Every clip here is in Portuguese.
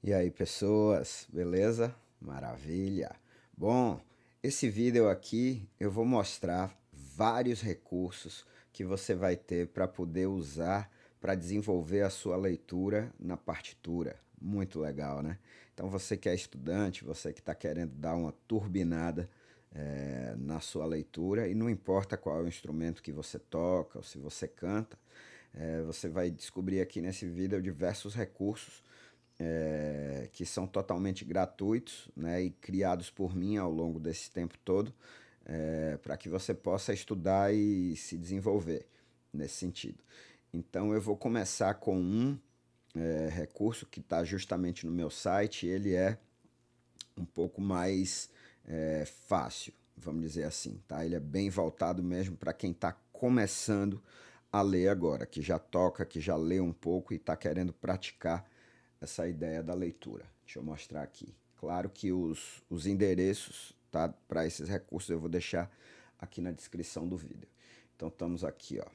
E aí, pessoas, beleza? Maravilha! Bom, esse vídeo aqui eu vou mostrar vários recursos que você vai ter para poder usar para desenvolver a sua leitura na partitura. Muito legal, né? Então, você que é estudante, você que está querendo dar uma turbinada na sua leitura, e não importa qual é o instrumento que você toca ou se você canta, você vai descobrir aqui nesse vídeo diversos recursos que são totalmente gratuitos, né, e criados por mim ao longo desse tempo todo, para que você possa estudar e se desenvolver nesse sentido. Então eu vou começar com um recurso que está justamente no meu site. Ele é um pouco mais fácil, vamos dizer assim, tá? Ele é bem voltado mesmo para quem está começando a ler agora, que já toca, que já lê um pouco e está querendo praticar essa ideia da leitura. Deixa eu mostrar aqui. Claro que os endereços, tá, para esses recursos eu vou deixar aqui na descrição do vídeo. Então estamos aqui, ó.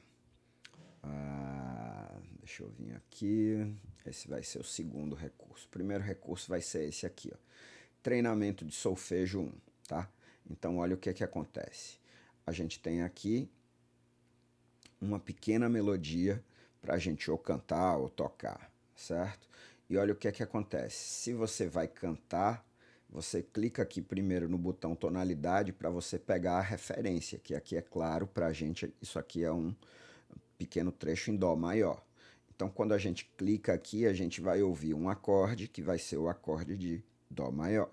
Deixa eu vir aqui. Esse vai ser o segundo recurso. O primeiro recurso vai ser esse aqui, ó. Treinamento de solfejo 1, tá? Então olha o que acontece. A gente tem aqui uma pequena melodia para a gente ou cantar ou tocar, certo? E olha o que acontece. Se você vai cantar, você clica aqui primeiro no botão tonalidade para você pegar a referência, que aqui é claro para a gente, isso aqui é um pequeno trecho em dó maior. Então quando a gente clica aqui, a gente vai ouvir um acorde, que vai ser o acorde de dó maior.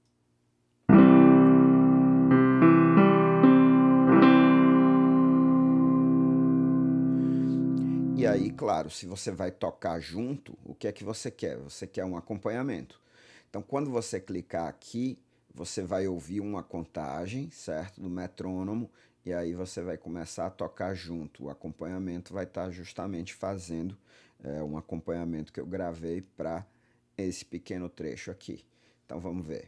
E aí, claro, se você vai tocar junto, o que é que você quer? Você quer um acompanhamento. Então, quando você clicar aqui, você vai ouvir uma contagem, certo? Do metrônomo, e aí você vai começar a tocar junto. O acompanhamento vai estar justamente fazendo um acompanhamento que eu gravei para esse pequeno trecho aqui. Então, vamos ver.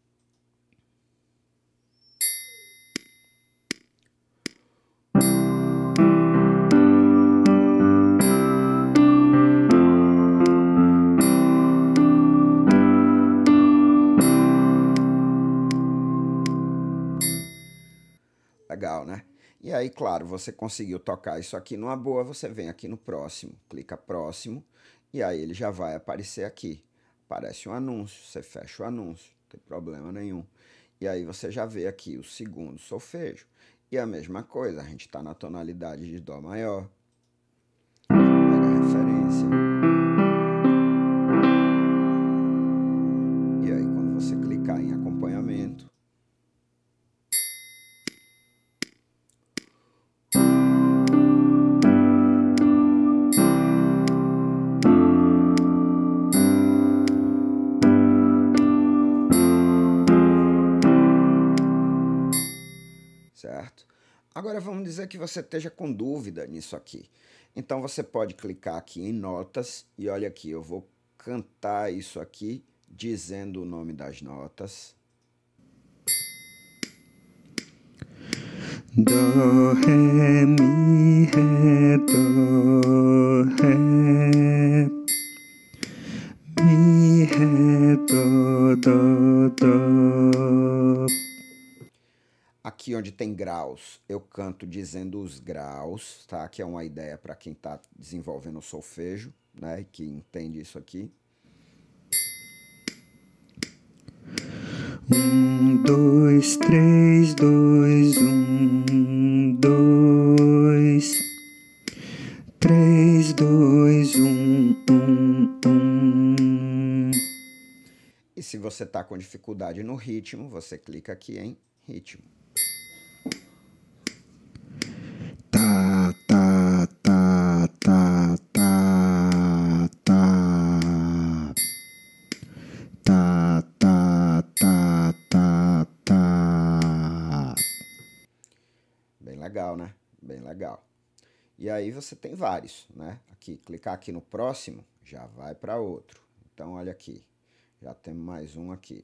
Legal, né? E aí, claro, você conseguiu tocar isso aqui numa boa, você vem aqui no próximo, clica próximo, e aí ele já vai aparecer aqui. Aparece um anúncio, você fecha o anúncio, não tem problema nenhum. E aí você já vê aqui o segundo solfejo. E a mesma coisa, a gente está na tonalidade de dó maior. Pega a referência. E aí quando você clicar em acompanhamento, certo? Agora vamos dizer que você esteja com dúvida nisso aqui. Então você pode clicar aqui em notas e olha aqui, eu vou cantar isso aqui dizendo o nome das notas. Dó, ré, mi, ré, dó, ré, mi, ré, dó, dó, dó. Aqui onde tem graus, eu canto dizendo os graus, tá? Que é uma ideia para quem está desenvolvendo o solfejo, né? Que entende isso aqui. 1, 2, 3, 2, 1, 2, 3, 2, 1, 1, 1. E se você está com dificuldade no ritmo, você clica aqui em ritmo. Tá, tá, tá, tá, tá, tá. Tá, tá, tá, tá, tá. Bem legal, né? Bem legal. E aí você tem vários, né? Aqui, clicar aqui no próximo, já vai para outro. Então, olha aqui, já temos mais um aqui.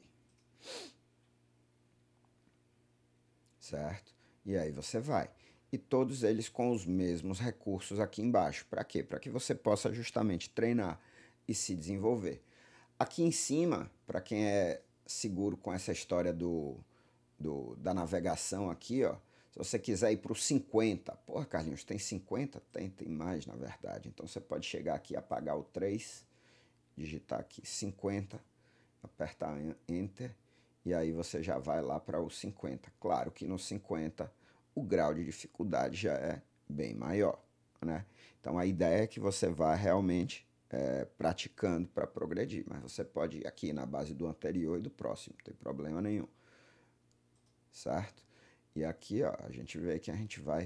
Certo? E aí você vai. E todos eles com os mesmos recursos aqui embaixo. Para quê? Para que você possa justamente treinar e se desenvolver. Aqui em cima, para quem é seguro com essa história da navegação aqui, ó, se você quiser ir para o 50, porra, Carlinhos, tem 50? Tem mais, na verdade. Então você pode chegar aqui, apagar o 3, digitar aqui 50, apertar Enter, e aí você já vai lá para o 50. Claro que no 50 o grau de dificuldade já é bem maior, né? Então a ideia é que você vá realmente praticando para progredir, mas você pode ir aqui na base do anterior e do próximo, não tem problema nenhum, certo? E aqui, ó, a gente vê que a gente vai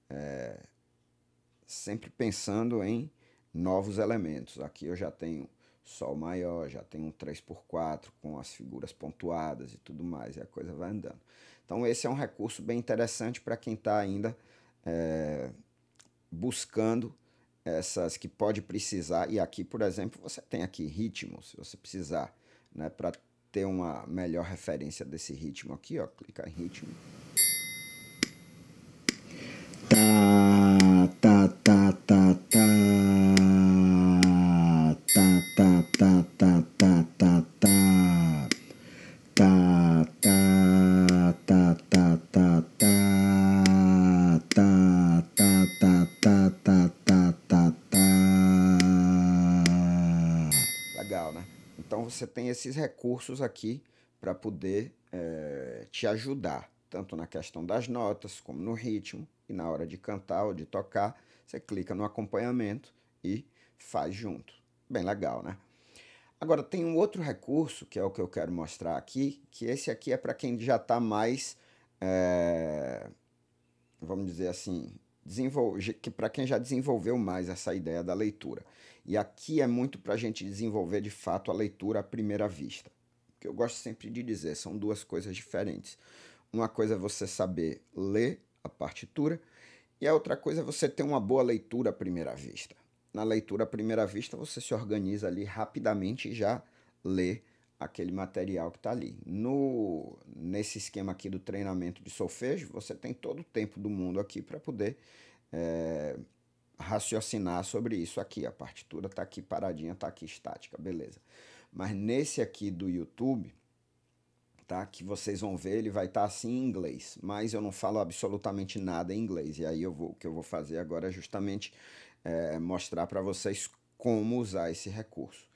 sempre pensando em novos elementos. Aqui eu já tenho Sol maior, já tenho um 3x4 com as figuras pontuadas e tudo mais, e a coisa vai andando. Então esse é um recurso bem interessante para quem está ainda buscando essas que pode precisar. E aqui, por exemplo, você tem aqui ritmo, se você precisar, né, para ter uma melhor referência desse ritmo aqui, ó, clicar em ritmo. Tá, tá, tá, tá, tá. Tá, tá, tá, tá, tá, tá, tá. Tá, tá, tá, tá, tá, tá. Tá, tá, tá, tá, tá, tá, tá, tá. Legal, né? Então você tem esses recursos aqui para poder te ajudar, tanto na questão das notas, como no ritmo, e na hora de cantar ou de tocar, você clica no acompanhamento e faz junto. Bem legal, né? Agora tem um outro recurso, que é o que eu quero mostrar aqui, que esse aqui é para quem já está mais, vamos dizer assim, que para quem já desenvolveu mais essa ideia da leitura. E aqui é muito para a gente desenvolver de fato a leitura à primeira vista. O que eu gosto sempre de dizer, são duas coisas diferentes. Uma coisa é você saber ler a partitura e a outra coisa é você ter uma boa leitura à primeira vista. Na leitura à primeira vista, você se organiza ali rapidamente e já lê aquele material que está ali. Nesse esquema aqui do treinamento de solfejo, você tem todo o tempo do mundo aqui para poder raciocinar sobre isso aqui. A partitura está aqui paradinha, está aqui estática, beleza. Mas nesse aqui do YouTube, tá, que vocês vão ver, ele vai estar assim em inglês, mas eu não falo absolutamente nada em inglês. E aí o que eu vou fazer agora é justamente mostrar para vocês como usar esse recurso.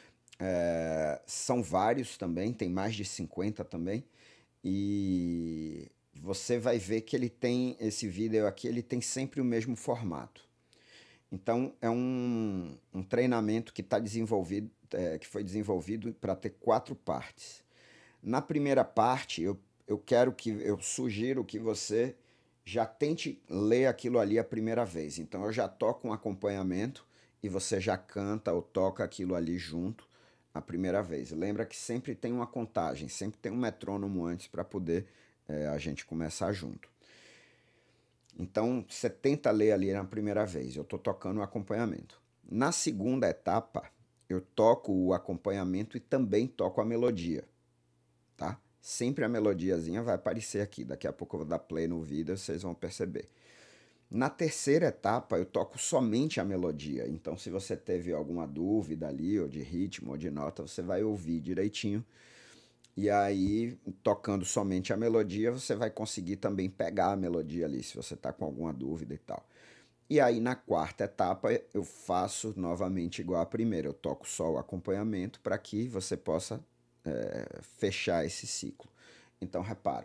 São vários também, tem mais de 50 também, e você vai ver que ele tem, esse vídeo aqui, ele tem sempre o mesmo formato. Então é um treinamento que está desenvolvido, que foi desenvolvido para ter 4 partes. Na primeira parte, eu sugiro que você já tente ler aquilo ali a primeira vez. Então eu já toco um acompanhamento e você já canta ou toca aquilo ali junto a primeira vez. Lembra que sempre tem uma contagem, sempre tem um metrônomo antes para poder a gente começar junto. Então você tenta ler ali na primeira vez, eu estou tocando o acompanhamento. Na segunda etapa, eu toco o acompanhamento e também toco a melodia. Tá? Sempre a melodiazinha vai aparecer aqui. Daqui a pouco eu vou dar play no vídeo, vocês vão perceber. Na terceira etapa, eu toco somente a melodia. Então, se você teve alguma dúvida ali, ou de ritmo, ou de nota, você vai ouvir direitinho. E aí, tocando somente a melodia, você vai conseguir também pegar a melodia ali, se você está com alguma dúvida e tal. E aí, na quarta etapa, eu faço novamente igual a primeira. Eu toco só o acompanhamento para que você possa fechar esse ciclo. Então, repara.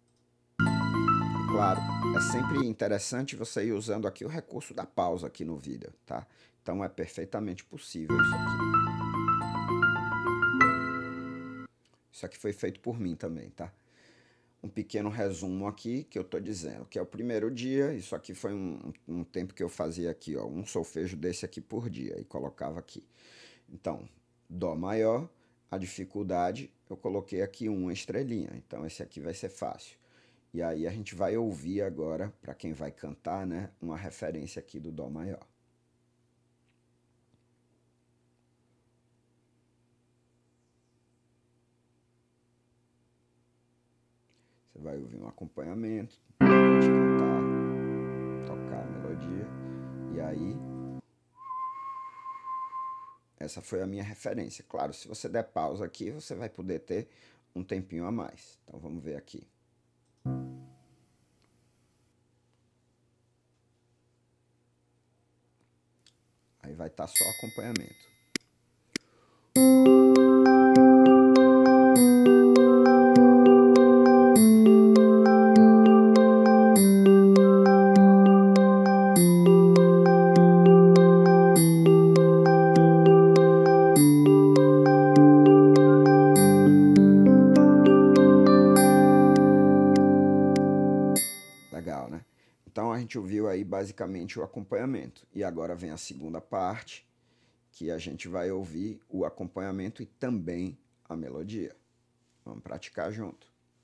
Claro, é sempre interessante você ir usando aqui o recurso da pausa aqui no vídeo, tá? Então, é perfeitamente possível isso aqui. Isso aqui foi feito por mim também, tá? Um pequeno resumo aqui que eu tô dizendo, que é o primeiro dia, isso aqui foi um tempo que eu fazia aqui, ó, um solfejo desse aqui por dia e colocava aqui. Então, Dó maior, a dificuldade, eu coloquei aqui uma estrelinha, então esse aqui vai ser fácil. E aí a gente vai ouvir agora, para quem vai cantar, né, uma referência aqui do Dó maior. Você vai ouvir um acompanhamento, a gente cantar, tocar a melodia, e aí essa foi a minha referência. Claro, se você der pausa aqui, você vai poder ter um tempinho a mais. Então vamos ver aqui. Aí vai estar só acompanhamento. Legal, né? Então a gente ouviu aí basicamente o acompanhamento. E agora vem a segunda parte, que a gente vai ouvir o acompanhamento e também a melodia. Vamos praticar junto.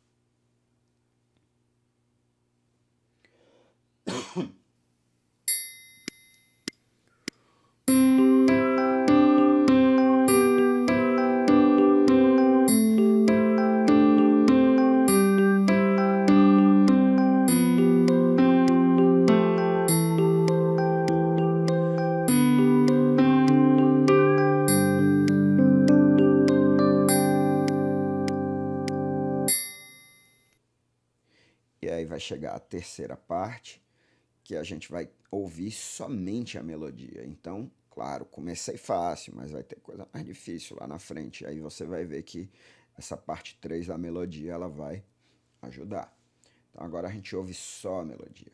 E aí vai chegar a terceira parte, que a gente vai ouvir somente a melodia. Então, claro, comecei fácil, mas vai ter coisa mais difícil lá na frente. Aí você vai ver que essa parte 3 da melodia, ela vai ajudar. Então agora a gente ouve só a melodia.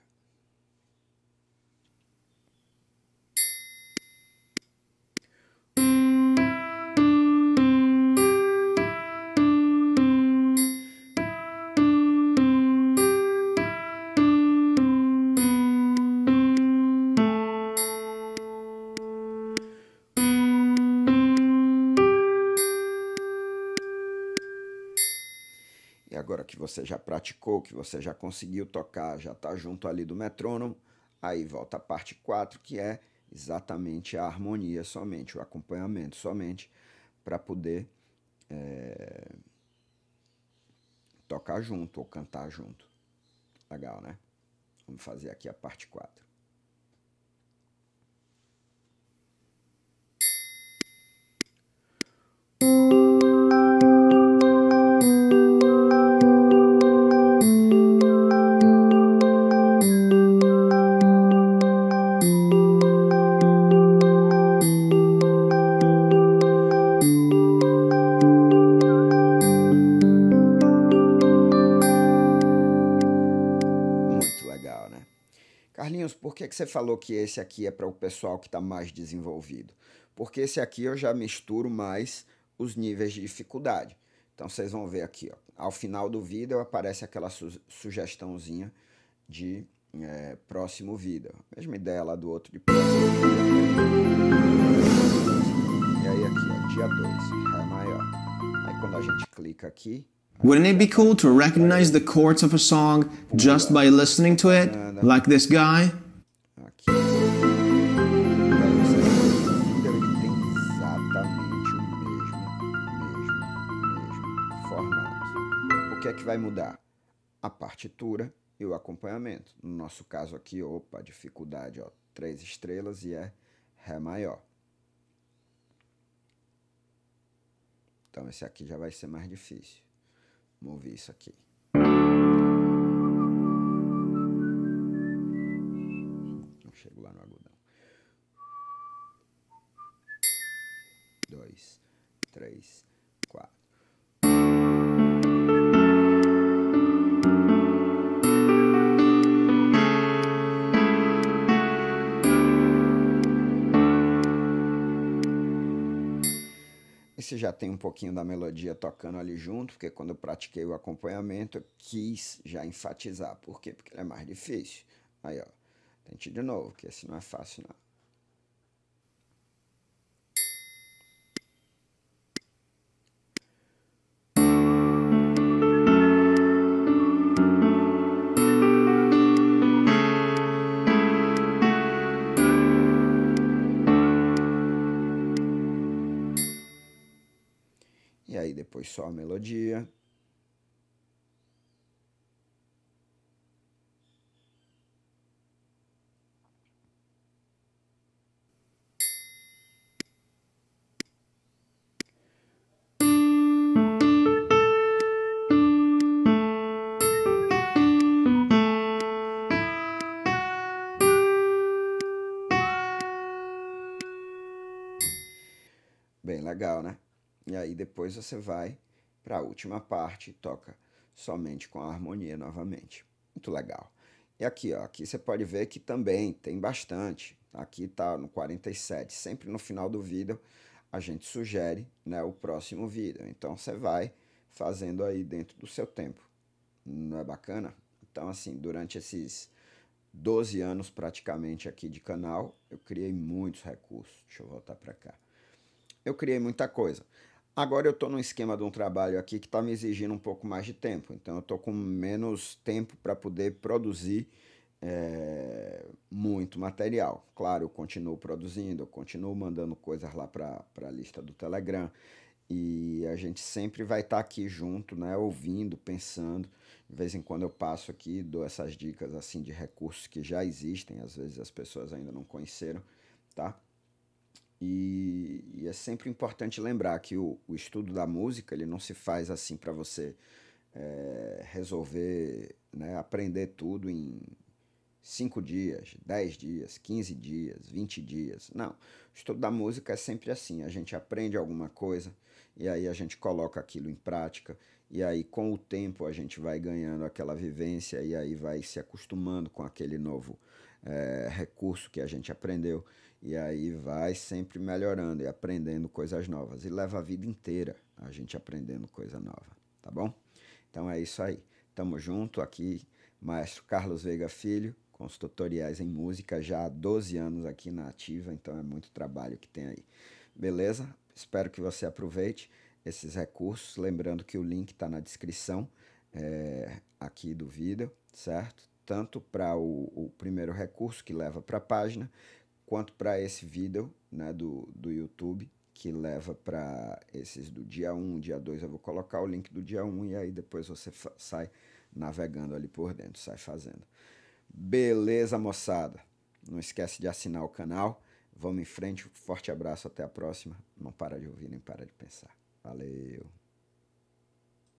E agora que você já praticou, que você já conseguiu tocar, já está junto ali do metrônomo, aí volta a parte 4, que é exatamente a harmonia somente, o acompanhamento somente, para poder tocar junto ou cantar junto. Legal, né? Vamos fazer aqui a parte 4. Muito legal, né? Carlinhos, por que você falou que esse aqui é para o pessoal que está mais desenvolvido? Porque esse aqui eu já misturo mais os níveis de dificuldade. Então vocês vão ver aqui, ó, ao final do vídeo aparece aquela sugestãozinha de próximo vídeo. Mesma ideia lá do outro de próximo vídeo. E aí aqui, ó, dia 2, Ré maior. Aí quando a gente clica aqui... Wouldn't it be cool to recognize the chords of a song just by listening to it, like this guy? Aqui. E aí você vê que o vídeo ele tem exatamente o mesmo formato. O que é que vai mudar? A partitura e o acompanhamento. No nosso caso aqui, opa, dificuldade, ó, 3 estrelas e é Ré maior. Então esse aqui já vai ser mais difícil. Vamos ouvir isso aqui. Não chego lá no agudão. 2, 3, 4. Esse já tem um pouquinho da melodia tocando ali junto, porque quando eu pratiquei o acompanhamento, eu quis já enfatizar. Por quê? Porque ele é mais difícil. Aí, ó, tente de novo, que esse não é fácil, não. E aí depois só a melodia. legal, né? E aí depois você vai para a última parte e toca somente com a harmonia novamente. Muito legal. E aqui, ó, aqui você pode ver que também tem bastante. Aqui tá no 47. Sempre no final do vídeo a gente sugere, né, o próximo vídeo. Então você vai fazendo aí dentro do seu tempo. Não é bacana? Então assim, durante esses 12 anos praticamente aqui de canal, eu criei muitos recursos. Deixa eu voltar para cá. Eu criei muita coisa. Agora eu estou num esquema de um trabalho aqui que está me exigindo um pouco mais de tempo. Então eu estou com menos tempo para poder produzir muito material. Claro, eu continuo produzindo, eu continuo mandando coisas lá para a lista do Telegram. E a gente sempre vai estar aqui junto, né, ouvindo, pensando. De vez em quando eu passo aqui, dou essas dicas assim de recursos que já existem, às vezes as pessoas ainda não conheceram, tá? E é sempre importante lembrar que o estudo da música ele não se faz assim para você resolver, né, aprender tudo em 5 dias, 10 dias, 15 dias, 20 dias. Não. O estudo da música é sempre assim. A gente aprende alguma coisa e aí a gente coloca aquilo em prática e aí com o tempo a gente vai ganhando aquela vivência e aí vai se acostumando com aquele novo recurso que a gente aprendeu e aí vai sempre melhorando e aprendendo coisas novas. E leva a vida inteira a gente aprendendo coisa nova, tá bom? Então é isso aí. Tamo junto aqui, Maestro Carlos Veiga Filho, com os tutoriais em música já há 12 anos aqui na ativa, então é muito trabalho que tem aí. Beleza? Espero que você aproveite esses recursos, lembrando que o link está na descrição aqui do vídeo, certo? Tanto para o primeiro recurso que leva para a página, quanto para esse vídeo, né, do YouTube, que leva para esses do dia 1, dia 2 eu vou colocar o link do dia 1 e aí depois você sai navegando ali por dentro, sai fazendo. Beleza, moçada? Não esquece de assinar o canal. Vamos em frente, forte abraço, até a próxima. Não para de ouvir nem para de pensar. Valeu!